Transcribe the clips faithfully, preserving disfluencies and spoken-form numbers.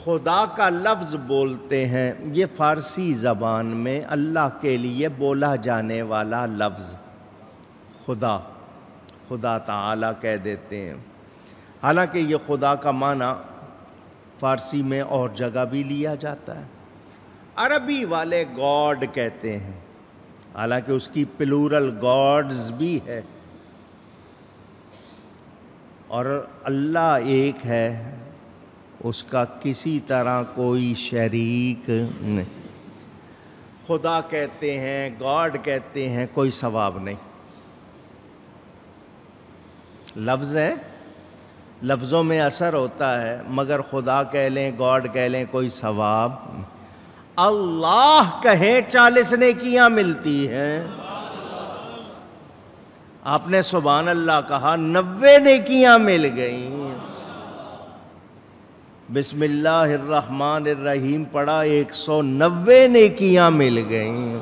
خدا کا لفظ بولتے ہیں، یہ فارسی زبان میں اللہ کے لیے بولا جانے والا لفظ خدا، خدا تعالیٰ کہہ دیتے ہیں۔ حالانکہ یہ خدا کا معنی فارسی میں اور جگہ بھی لیا جاتا ہے۔ عربی والے گاڈ کہتے ہیں، حالانکہ اس کی پلورل گاڈز بھی ہے، اور اللہ ایک ہے، اس کا کسی طرح کوئی شریک نہیں۔ خدا کہتے ہیں، گاڈ کہتے ہیں، کوئی ثواب نہیں۔ لفظ ہے، لفظوں میں اثر ہوتا ہے، مگر خدا کہہ لیں، گاڈ کہہ لیں، کوئی ثواب نہیں۔ اللہ کہیں چالیس نیکیاں ملتی ہیں، آپ نے سبحان اللہ کہا نوے نیکیاں مل گئیں، بسم اللہ الرحمن الرحیم پڑھا ایک سو نوے نیکیاں مل گئیں۔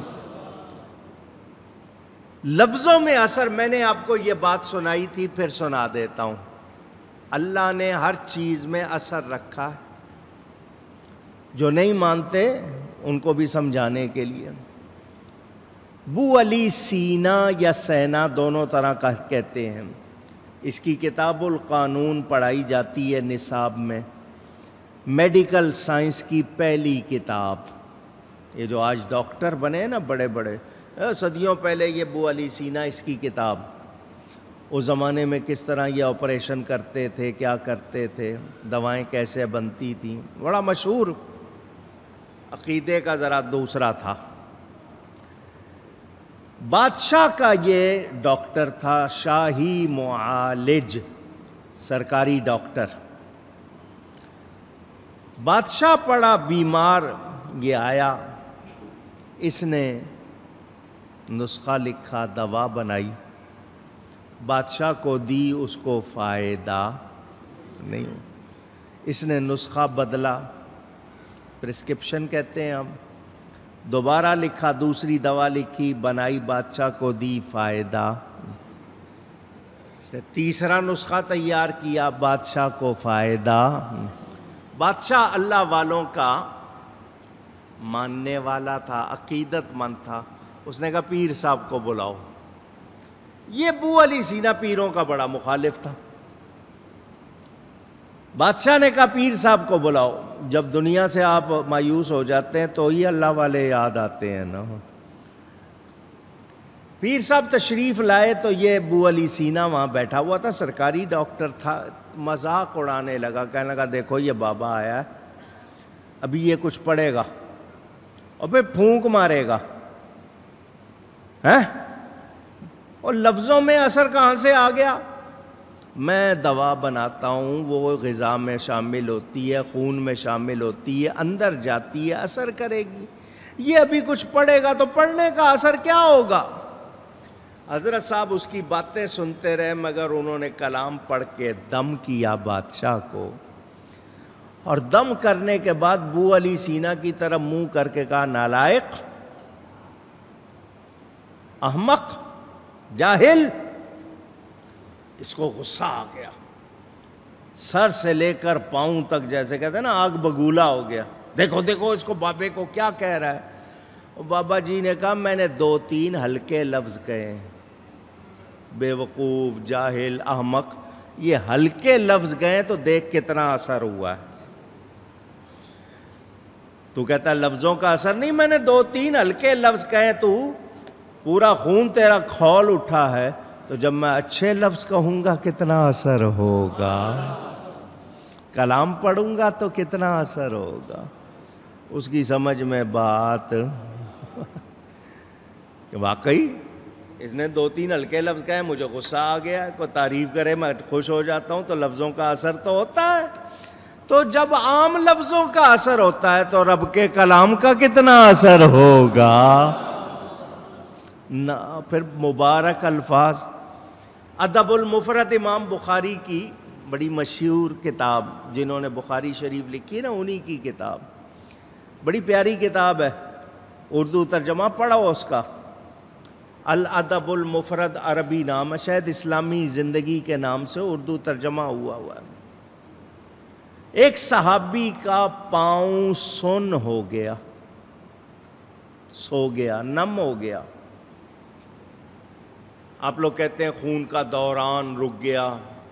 لفظوں میں اثر، میں نے آپ کو یہ بات سنائی تھی، پھر سنا دیتا ہوں۔ اللہ نے ہر چیز میں اثر رکھا ہے، جو نہیں مانتے ان کو بھی سمجھانے کے لیے۔ بو علی سینا یا سینا دونوں طرح کا کہتے ہیں، اس کی کتاب القانون پڑھائی جاتی ہے نصاب میں، میڈیکل سائنس کی پہلی کتاب۔ یہ جو آج ڈاکٹر بنے ہیں نا بڑے بڑے، صدیوں پہلے یہ بو علی سینا اس کی کتاب، اس زمانے میں کس طرح یہ آپریشن کرتے تھے، کیا کرتے تھے، دوائیں کیسے بنتی تھیں، بڑا مشہور، عقیدے کا ذرا دوسرا تھا۔ بادشاہ کا یہ ڈاکٹر تھا، شاہی معالج، سرکاری ڈاکٹر۔ بادشاہ پڑا بیمار، یہ آیا، اس نے نسخہ لکھا، دوا بنائی، بادشاہ کو دی، اس کو فائدہ نہیں، اس نے نسخہ بدلا، پرسکرپشن کہتے ہیں ہم، دوبارہ لکھا، دوسری دوا لکھی، بنائی، بادشاہ کو دی، فائدہ، اس نے تیسرا نسخہ تیار کیا، بادشاہ کو فائدہ۔ بادشاہ اللہ والوں کا ماننے والا تھا، عقیدت مند تھا، اس نے کہا پیر صاحب کو بلاؤ۔ یہ بو علی سینا پیروں کا بڑا مخالف تھا۔ بادشاہ نے کہا پیر صاحب کو بلاؤ۔ جب دنیا سے آپ مایوس ہو جاتے ہیں تو ہی اللہ والے یاد آتے ہیں نا۔ پیر صاحب تشریف لائے تو یہ بو علی سینا وہاں بیٹھا ہوا تھا، سرکاری ڈاکٹر تھا، مذاق اڑانے لگا، کہنے لگا دیکھو یہ بابا آیا ہے، ابھی یہ کچھ پڑھے گا اور پھر پھونک مارے گا، ہیں؟ اور لفظوں میں اثر کہاں سے آ گیا؟ میں دوا بناتا ہوں، وہ غذا میں شامل ہوتی ہے، خون میں شامل ہوتی ہے، اندر جاتی ہے، اثر کرے گی۔ یہ ابھی کچھ پڑھے گا تو پڑھنے کا اثر کیا ہوگا؟ حضرت صاحب اس کی باتیں سنتے رہے، مگر انہوں نے کلام پڑھ کے دم کیا بادشاہ کو، اور دم کرنے کے بعد بو علی سینا کی طرف منہ کر کے کہا نالائق، احمق، جاہل۔ اس کو غصہ آ گیا، سر سے لے کر پاؤں تک جیسے کہتے ہیں نا آگ بگولا ہو گیا، دیکھو دیکھو اس کو بابے کو کیا کہہ رہا ہے۔ بابا جی نے کہا میں نے دو تین ہلکے لفظ کہے، بے وقوف، جاہل، احمق، یہ ہلکے لفظ گئے تو دیکھ کتنا اثر ہوا ہے۔ تو کہتا ہے لفظوں کا اثر نہیں، میں نے دو تین ہلکے لفظ کہے، تو پورا خون تیرا کھول اٹھا ہے، تو جب میں اچھے لفظ کہوں گا کتنا اثر ہوگا، کلام پڑھوں گا تو کتنا اثر ہوگا۔ اس کی سمجھ میں بات کہ واقعی اس نے دو تین ہلکے لفظ کہے، مجھے غصہ آ گیا، کوئی تعریف کرے میں خوش ہو جاتا ہوں، تو لفظوں کا اثر تو ہوتا ہے۔ تو جب عام لفظوں کا اثر ہوتا ہے تو رب کے کلام کا کتنا اثر ہوگا؟ نہ پھر مبارک الفاظ۔ ادب المفرد امام بخاری کی بڑی مشہور کتاب، جنہوں نے بخاری شریف لکھی ہے نا انہی کی کتاب، بڑی پیاری کتاب ہے، اردو ترجمہ پڑھو اس کا، الادب المفرد عربی نام ہے، شاید اسلامی زندگی کے نام سے اردو ترجمہ ہوا ہوا ہے۔ ایک صحابی کا پاؤں سن ہو گیا، سو گیا، نم ہو گیا. آپ لوگ کہتے ہیں خون کا دوران رک گیا،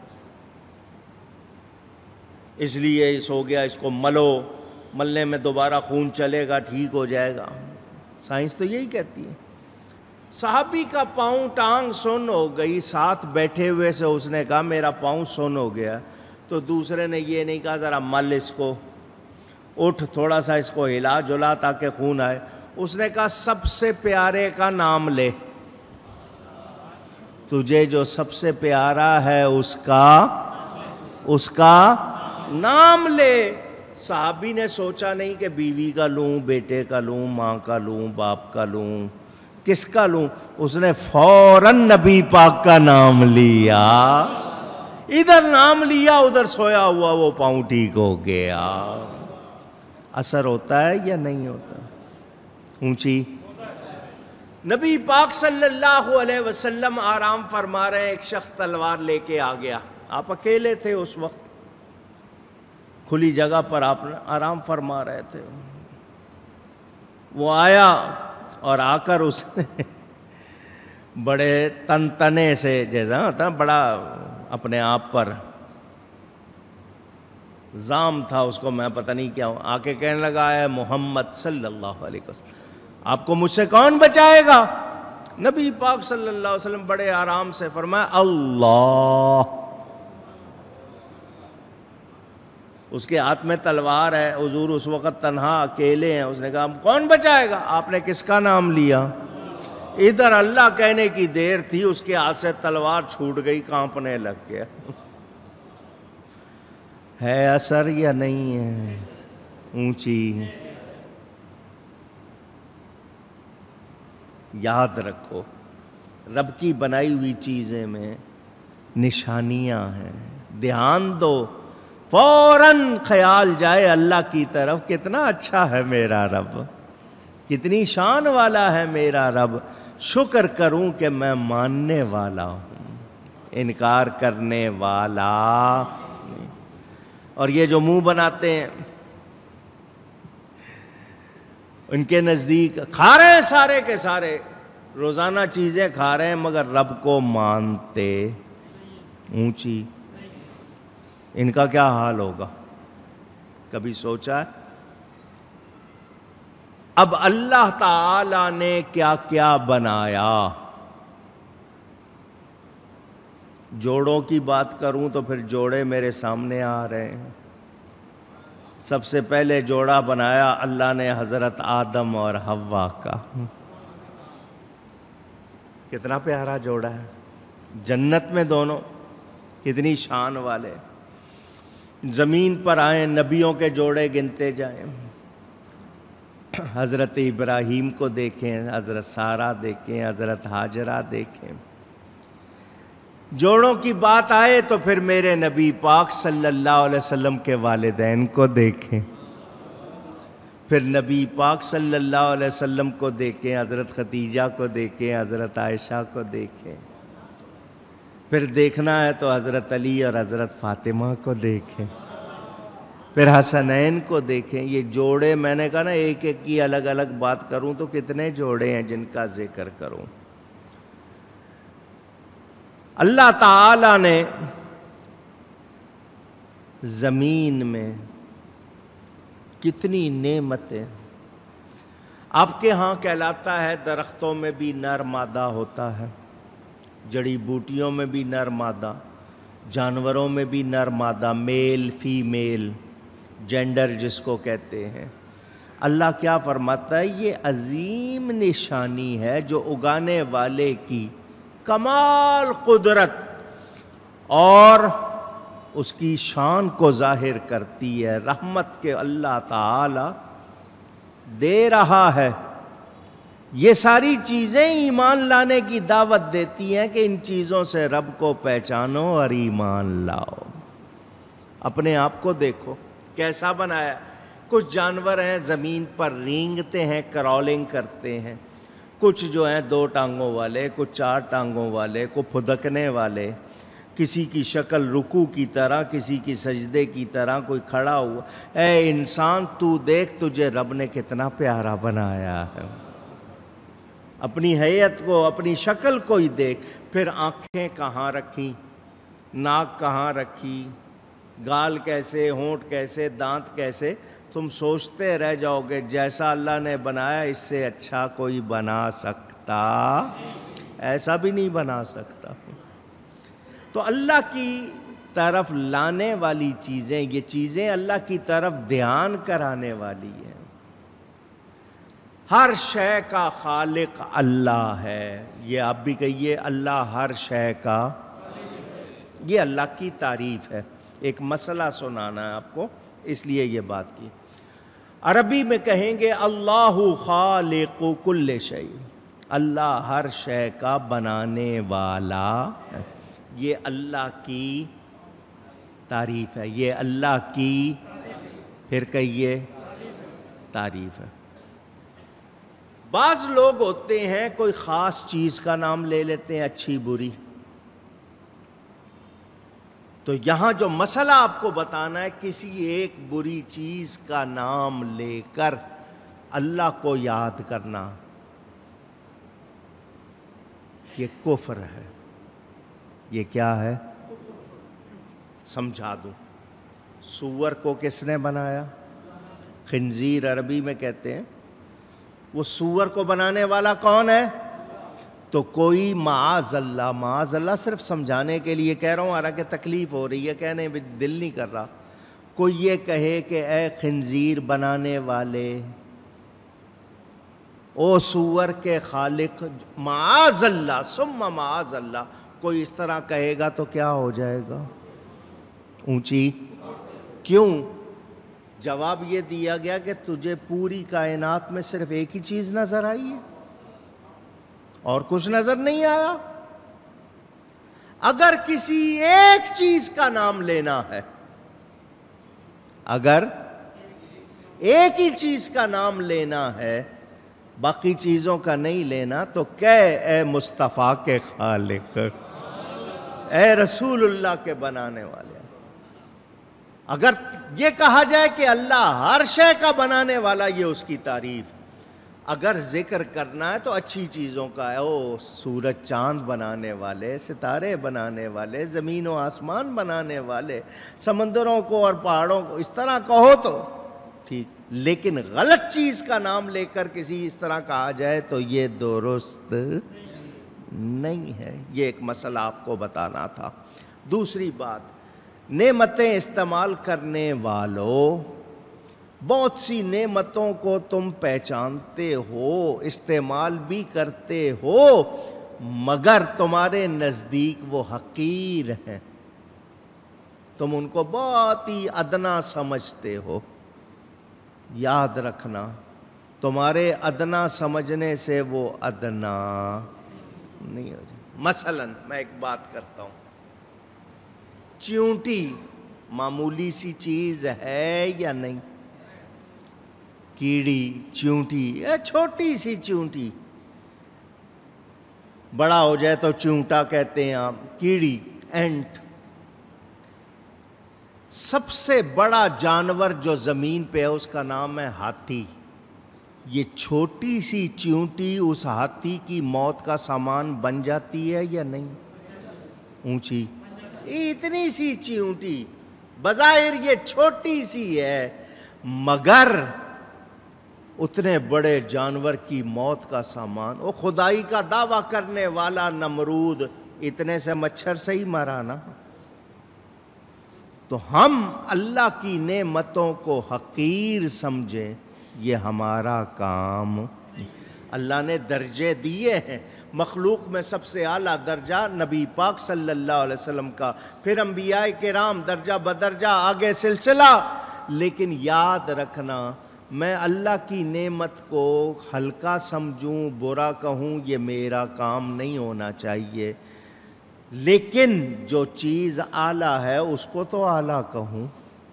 اس لیے سو گیا، اس کو ملو، ملنے میں دوبارہ خون چلے گا، ٹھیک ہو جائے گا. سائنس تو یہی کہتی ہے. صحابی کا پاؤں ٹانگ سن ہو گئی، ساتھ بیٹھے ہوئے سے اس نے کہا میرا پاؤں سن ہو گیا. تو دوسرے نے یہ نہیں کہا ذرا مل اس کو، اٹھ تھوڑا سا اس کو ہلا جلا تاکہ خون آئے. اس نے کہا سب سے پیارے کا نام لے، تجھے جو سب سے پیارا ہے اس کا اس کا نام لے. صحابی نے سوچا نہیں کہ بیوی کا لوں، بیٹے کا لوں، ماں کا لوں، باپ کا لوں، کس کا لوں. اس نے فوراً نبی پاک کا نام لیا، ادھر نام لیا ادھر سویا ہوا وہ پاؤں ٹھیک ہو گیا. اثر ہوتا ہے یا نہیں ہوتا؟ اونچی. نبی پاک صلی اللہ علیہ وسلم آرام فرما رہے ہیں، ایک شخص تلوار لے کے آ گیا. آپ اکیلے تھے اس وقت، کھلی جگہ پر آپ آرام فرما رہے تھے. وہ آیا اور آ کر اس نے بڑے تن تنے سے، جیسا ہوتا بڑا اپنے آپ پر زام تھا اس کو، میں پتہ نہیں کیا ہوں، آ کے کہنے لگا ہے محمد صلی اللہ علیہ وسلم آپ کو مجھ سے کون بچائے گا؟ نبی پاک صلی اللہ علیہ وسلم بڑے آرام سے فرمایا اللہ. اس کے ہاتھ میں تلوار ہے، حضور اس وقت تنہا اکیلے ہیں. اس نے کہا کون بچائے گا؟ آپ نے کس کا نام لیا؟ ادھر اللہ کہنے کی دیر تھی، اس کے ہاتھ سے تلوار چھوٹ گئی، کانپنے لگ گیا. ہے اثر یا نہیں ہے؟ اونچی. یاد رکھو رب کی بنائی ہوئی چیزیں میں نشانیاں ہیں، دھیان دو، فوراً خیال جائے اللہ کی طرف، کتنا اچھا ہے میرا رب، کتنی شان والا ہے میرا رب، شکر کروں کہ میں ماننے والا ہوں، انکار کرنے والا. اور یہ جو منہ بناتے ہیں، ان کے نزدیک کھا رہے ہیں سارے کے سارے، روزانہ چیزیں کھا رہے ہیں مگر رب کو مانتے. اونچی. ان کا کیا حال ہوگا؟ کبھی سوچا ہے؟ اب اللہ تعالی نے کیا کیا بنایا. جوڑوں کی بات کروں تو پھر جوڑے میرے سامنے آ رہے ہیں. سب سے پہلے جوڑا بنایا اللہ نے حضرت آدم اور حوا کا. کتنا پیارا جوڑا ہے، جنت میں دونوں، کتنی شان والے. زمین پر آئیں، نبیوں کے جوڑے گنتے جائیں. حضرت ابراہیم کو دیکھیں، حضرت سارہ دیکھیں، حضرت ہاجرہ دیکھیں. جوڑوں کی بات آئے تو پھر میرے نبی پاک صلی اللہ علیہ وسلم کے والدین کو دیکھیں، پھر نبی پاک صلی اللہ علیہ وسلم کو دیکھیں، حضرت خدیجہ کو دیکھیں، حضرت عائشہ کو دیکھیں. پھر دیکھنا ہے تو حضرت علی اور حضرت فاطمہ کو دیکھیں، پھر حسنین کو دیکھیں. یہ جوڑے، میں نے کہا نا ایک ایک کی الگ الگ بات کروں تو کتنے جوڑے ہیں جن کا ذکر کروں. اللہ تعالی نے زمین میں کتنی نعمتیں. آپ کے ہاں کہلاتا ہے درختوں میں بھی نر مادہ ہوتا ہے، جڑی بوٹیوں میں بھی نر مادہ، جانوروں میں بھی نر مادہ، میل فیمیل جینڈر جس کو کہتے ہیں. اللہ کیا فرماتا ہے؟ یہ عظیم نشانی ہے جو اگانے والے کی کمال قدرت اور اس کی شان کو ظاہر کرتی ہے. رحمت کے اللہ تعالی دے رہا ہے. یہ ساری چیزیں ایمان لانے کی دعوت دیتی ہیں کہ ان چیزوں سے رب کو پہچانو اور ایمان لاؤ. اپنے آپ کو دیکھو کیسا بنایا. کچھ جانور ہیں زمین پر رینگتے ہیں، کرالنگ کرتے ہیں. کچھ جو ہیں دو ٹانگوں والے، کچھ چار ٹانگوں والے، کچھ پھدکنے والے. کسی کی شکل رکوع کی طرح، کسی کی سجدے کی طرح کوئی کھڑا ہوا. اے انسان تو دیکھ تجھے رب نے کتنا پیارا بنایا ہے. اپنی حیت کو، اپنی شکل کو ہی دیکھ. پھر آنکھیں کہاں رکھی، ناک کہاں رکھی، گال کیسے، ہونٹ کیسے، دانت کیسے. تم سوچتے رہ جاؤ گے جیسا اللہ نے بنایا اس سے اچھا کوئی بنا سکتا، ایسا بھی نہیں بنا سکتا. تو اللہ کی طرف لانے والی چیزیں، یہ چیزیں اللہ کی طرف دھیان کرانے والی ہیں. ہر شے کا خالق اللہ ہے. یہ آپ بھی کہیے، اللہ ہر شے کا. یہ اللہ کی تعریف ہے. ایک مسئلہ سنانا ہے آپ کو، اس لیے یہ بات کی. عربی میں کہیں گے اللہ خالق کل شیء، اللہ ہر شے کا بنانے والا ہے. یہ اللہ کی تعریف ہے، یہ اللہ کی، پھر کہیے، تعریف ہے. بعض لوگ ہوتے ہیں کوئی خاص چیز کا نام لے لیتے ہیں، اچھی بری. تو یہاں جو مسئلہ آپ کو بتانا ہے، کسی ایک بری چیز کا نام لے کر اللہ کو یاد کرنا، یہ کفر ہے. یہ کیا ہے؟ سمجھا دوں. سور کو کس نے بنایا؟ خنزیر عربی میں کہتے ہیں. وہ سور کو بنانے والا کون ہے؟ تو کوئی معاذ اللہ، معاذ اللہ صرف سمجھانے کے لیے کہہ رہا ہوں، حالانکہ تکلیف ہو رہی ہے کہنے میں، دل نہیں کر رہا. کوئی یہ کہے کہ اے خنزیر بنانے والے، او سور کے خالق، معاذ اللہ ثم معاذ اللہ، کوئی اس طرح کہے گا تو کیا ہو جائے گا؟ اونچی. کیوں؟ جواب یہ دیا گیا کہ تجھے پوری کائنات میں صرف ایک ہی چیز نظر آئی ہے اور کچھ نظر نہیں آیا. اگر کسی ایک چیز کا نام لینا ہے، اگر ایک ہی چیز کا نام لینا ہے، باقی چیزوں کا نہیں لینا، تو کہ اے مصطفیٰ کے خالق، اے رسول اللہ کے بنانے والے. اگر یہ کہا جائے کہ اللہ ہر شے کا بنانے والا، یہ اس کی تعریف. اگر ذکر کرنا ہے تو اچھی چیزوں کا ہے، او سورج چاند بنانے والے، ستارے بنانے والے، زمین و آسمان بنانے والے، سمندروں کو اور پہاڑوں کو، اس طرح کہو تو ٹھیک. لیکن غلط چیز کا نام لے کر کسی اس طرح کہا جائے تو یہ درست نہیں ہے. یہ ایک مسئلہ آپ کو بتانا تھا. دوسری بات، نعمتیں استعمال کرنے والوں، بہت سی نعمتوں کو تم پہچانتے ہو، استعمال بھی کرتے ہو، مگر تمہارے نزدیک وہ حقیر ہیں. تم ان کو بہت ہی ادنا سمجھتے ہو. یاد رکھنا، تمہارے ادنا سمجھنے سے وہ ادنا نہیں ہو جائے. مثلا میں ایک بات کرتا ہوں، چیونٹی معمولی سی چیز ہے یا نہیں؟ کیڑی، چیونٹی، چھوٹی سی چیونٹی، بڑا ہو جائے تو چیونٹا کہتے ہیں آپ. کیڑی، اینٹ. سب سے بڑا جانور جو زمین پہ ہے اس کا نام ہے ہاتھی. یہ چھوٹی سی چیونٹی اس ہاتھی کی موت کا سامان بن جاتی ہے یا نہیں؟ اونچی. اتنی سی چیونٹی، بظاہر یہ چھوٹی سی ہے، مگر اتنے بڑے جانور کی موت کا سامان. وہ خدائی کا دعویٰ کرنے والا نمرود اتنے سے مچھر سے ہی مرا نا. تو ہم اللہ کی نعمتوں کو حقیر سمجھیں، یہ ہمارا کام. اللہ نے درجے دیے ہیں. مخلوق میں سب سے اعلیٰ درجہ نبی پاک صلی اللہ علیہ وسلم کا، پھر انبیاء کرام درجہ بدرجہ، آگے سلسلہ. لیکن یاد رکھنا، میں اللہ کی نعمت کو ہلکا سمجھوں، برا کہوں، یہ میرا کام نہیں ہونا چاہیے. لیکن جو چیز اعلیٰ ہے اس کو تو اعلیٰ کہوں،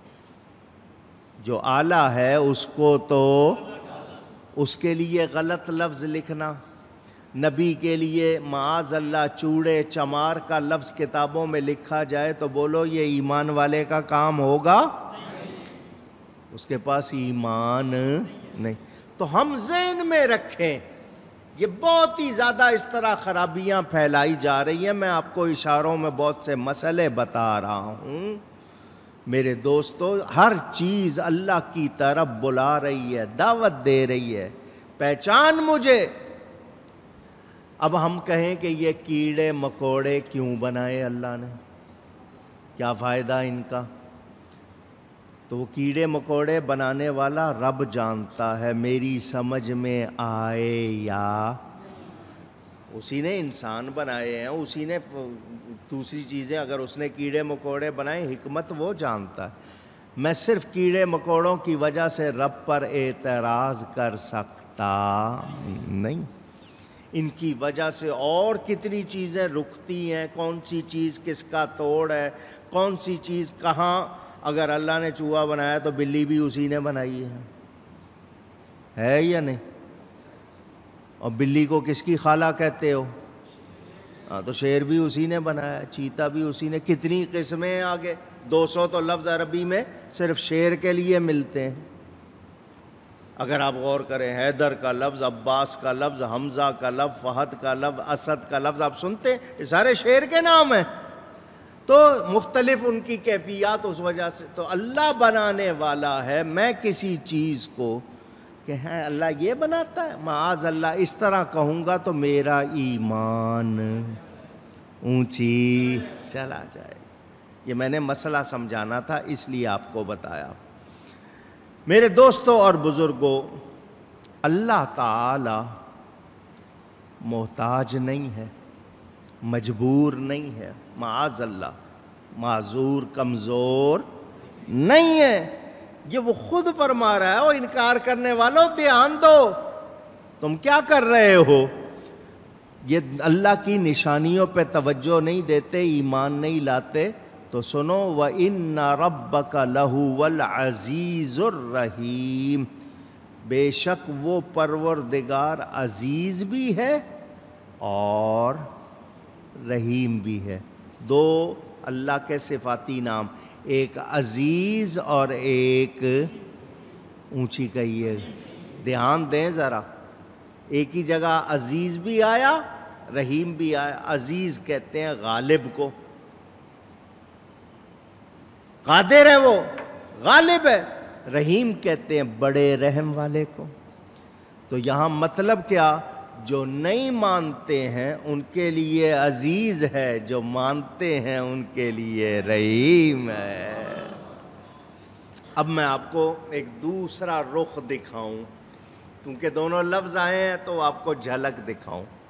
جو اعلیٰ ہے اس کو تو، اس کے لیے غلط لفظ لکھنا. نبی کے لیے معاذ اللہ چوڑے چمار کا لفظ کتابوں میں لکھا جائے تو بولو یہ ایمان والے کا کام ہوگا؟ اس کے پاس ایمان نہیں. تو ہم ذہن میں رکھیں یہ بہت ہی زیادہ اس طرح خرابیاں پھیلائی جا رہی ہیں. میں آپ کو اشاروں میں بہت سے مسئلے بتا رہا ہوں. میرے دوستو ہر چیز اللہ کی طرف بلا رہی ہے, دعوت دے رہی ہے, پہچان مجھے. اب ہم کہیں کہ یہ کیڑے مکوڑے کیوں بنائے اللہ نے, کیا فائدہ ان کا؟ تو وہ کیڑے مکوڑے بنانے والا رب جانتا ہے. میری سمجھ میں آئے یا اسی نے انسان بنائے ہیں, اسی نے دوسری چیزیں اگر اس نے کیڑے مکوڑے بنائے, حکمت وہ جانتا ہے. میں صرف کیڑے مکوڑوں کی وجہ سے رب پر اعتراض کر سکتا نہیں. ان کی وجہ سے اور کتنی چیزیں رکتی ہیں, کون سی چیز کس کا توڑ ہے, کون سی چیز کہاں. اگر اللہ نے چوہا بنایا تو بلی بھی اسی نے بنائی ہے, ہے یا نہیں؟ اور بلی کو کس کی خالہ کہتے ہو؟ ہاں تو شیر بھی اسی نے بنایا, چیتا بھی اسی نے. کتنی قسمیں ہیں آگے, دو سو تو لفظ عربی میں صرف شیر کے لیے ملتے ہیں. اگر آپ غور کریں, حیدر کا لفظ, عباس کا لفظ, حمزہ کا لفظ, فہد کا لفظ, اسد کا لفظ آپ سنتے ہیں, یہ سارے شیر کے نام ہیں. تو مختلف ان کی کیفیات اس وجہ سے. تو اللہ بنانے والا ہے. میں کسی چیز کو کہ ہیں اللہ یہ بناتا ہے, معاذ اللہ اس طرح کہوں گا تو میرا ایمان اونچی چلا جائے. یہ میں نے مسئلہ سمجھانا تھا, اس لیے آپ کو بتایا. میرے دوستوں اور بزرگوں, اللہ تعالی محتاج نہیں ہے, مجبور نہیں ہے, معاذ اللہ معذور کمزور نہیں ہے. یہ وہ خود فرما رہا ہے, وہ انکار کرنے والوں دھیان دو, تم کیا کر رہے ہو؟ یہ اللہ کی نشانیوں پہ توجہ نہیں دیتے, ایمان نہیں لاتے. تو سنو, وَإِنَّ رَبَّكَ لَهُوَ الْعَزِيزُ الرَّحِيمُ, بے شک وہ پروردگار عزیز بھی ہے اور رحیم بھی ہے. دو اللہ کے صفاتی نام, ایک عزیز اور ایک اونچی کہیے, دھیان دیں ذرا. ایک ہی جگہ عزیز بھی آیا, رحیم بھی آیا. عزیز کہتے ہیں غالب کو, قادر ہے وہ, غالب ہے. رحیم کہتے ہیں بڑے رحم والے کو. تو یہاں مطلب کیا؟ جو نہیں مانتے ہیں ان کے لیے عزیز ہے, جو مانتے ہیں ان کے لیے رحیم ہے. اب میں آپ کو ایک دوسرا رخ دکھاؤں, کیونکہ دونوں لفظ آئے ہیں تو آپ کو جھلک دکھاؤں.